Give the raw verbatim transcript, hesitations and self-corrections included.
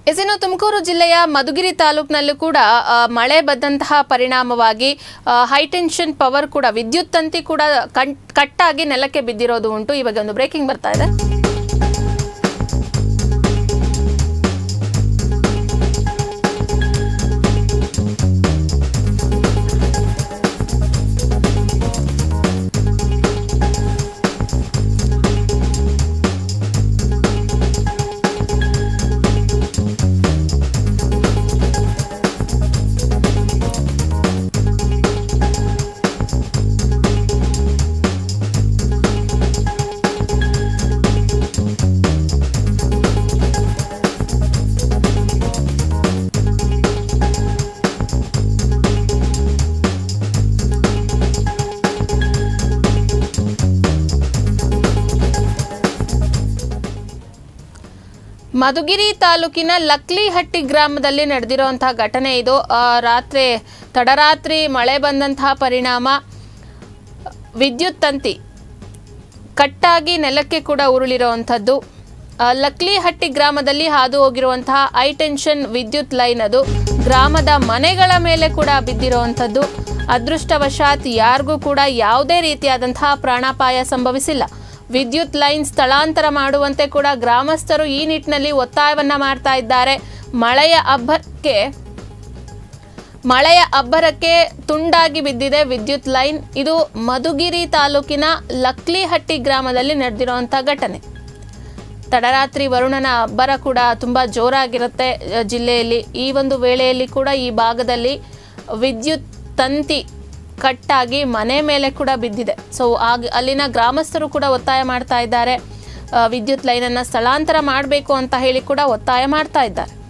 ಇನ್ನು ತುಮಕೂರು ಜಿಲ್ಲೆಯ ಮಧುಗಿರಿ ತಾಲೂಕಿನಲ್ಲೂ ಕೂಡ ಮಳೆ ಬಂದಂತಹ ಪರಿಣಾಮವಾಗಿ ಹೈಟೆನ್ಷನ್ ಪವರ್ ಕೂಡ ವಿದ್ಯುತ್ ತಂತಿ ಕೂಡ ಕಟ್ ಆಗಿ ನೆಲಕ್ಕೆ ಬಿದ್ದಿರೋದು ಉಂಟು. ಇವಾಗ ಒಂದು ಬ್ರೇಕಿಂಗ್ ಬರ್ತಾ ಇದೆ. ಮಧುಗಿರಿ ತಾಲೂಕಿನ ಲಕ್ಲಿಹಟ್ಟಿ ಗ್ರಾಮದಲ್ಲಿ ನಡೆದಿರುವಂತಹ ಘಟನೆ ಇದು. ರಾತ್ರಿ ತಡರಾತ್ರಿ ಮಳೆ ಬಂದಂತಹ ಪರಿಣಾಮ ವಿದ್ಯುತ್ ತಂತಿ ಕಟ್ಟಾಗಿ ನೆಲಕ್ಕೆ ಕೂಡ ಉರುಳಿರುವಂಥದ್ದು. ಲಕ್ಲಿಹಟ್ಟಿ ಗ್ರಾಮದಲ್ಲಿ ಹಾದು ಹೋಗಿರುವಂತಹ ಹೈ ಟೆನ್ಷನ್ ವಿದ್ಯುತ್ ಲೈನ್ ಅದು ಗ್ರಾಮದ ಮನೆಗಳ ಮೇಲೆ ಕೂಡ ಬಿದ್ದಿರುವಂಥದ್ದು. ಅದೃಷ್ಟವಶಾತ್ ಯಾರಿಗೂ ಕೂಡ ಯಾವುದೇ ರೀತಿಯಾದಂತಹ ಪ್ರಾಣಾಪಾಯ ಸಂಭವಿಸಿಲ್ಲ. ವಿದ್ಯುತ್ ಲೈನ್ ಸ್ಥಳಾಂತರ ಮಾಡುವಂತೆ ಕೂಡ ಗ್ರಾಮಸ್ಥರು ಈ ನಿಟ್ಟಿನಲ್ಲಿ ಒತ್ತಾಯವನ್ನ ಮಾಡ್ತಾ ಇದ್ದಾರೆ. ಮಳೆಯ ಅಬ್ಬರಕ್ಕೆ ಮಳೆಯ ಅಬ್ಬರಕ್ಕೆ ತುಂಡಾಗಿ ಬಿದ್ದಿದೆ ವಿದ್ಯುತ್ ಲೈನ್. ಇದು ಮಧುಗಿರಿ ತಾಲೂಕಿನ ಲಕ್ಲಿಹಟ್ಟಿ ಗ್ರಾಮದಲ್ಲಿ ನಡೆದಿರುವಂತಹ ಘಟನೆ. ತಡರಾತ್ರಿ ವರುಣನ ಅಬ್ಬರ ಕೂಡ ತುಂಬಾ ಜೋರಾಗಿರುತ್ತೆ ಜಿಲ್ಲೆಯಲ್ಲಿ. ಈ ಒಂದು ವೇಳೆಯಲ್ಲಿ ಕೂಡ ಈ ಭಾಗದಲ್ಲಿ ವಿದ್ಯುತ್ ತಂತಿ ಕಟ್ಟಾಗಿ ಮನೆ ಮೇಲೆ ಕೂಡ ಬಿದ್ದಿದೆ. ಸೊ ಆಗ ಅಲ್ಲಿನ ಗ್ರಾಮಸ್ಥರು ಕೂಡ ಒತ್ತಾಯ ಮಾಡ್ತಾ ಇದ್ದಾರೆ, ವಿದ್ಯುತ್ ಲೈನನ್ನು ಸ್ಥಳಾಂತರ ಮಾಡಬೇಕು ಅಂತ ಹೇಳಿ ಕೂಡ ಒತ್ತಾಯ ಮಾಡ್ತಾ ಇದ್ದಾರೆ.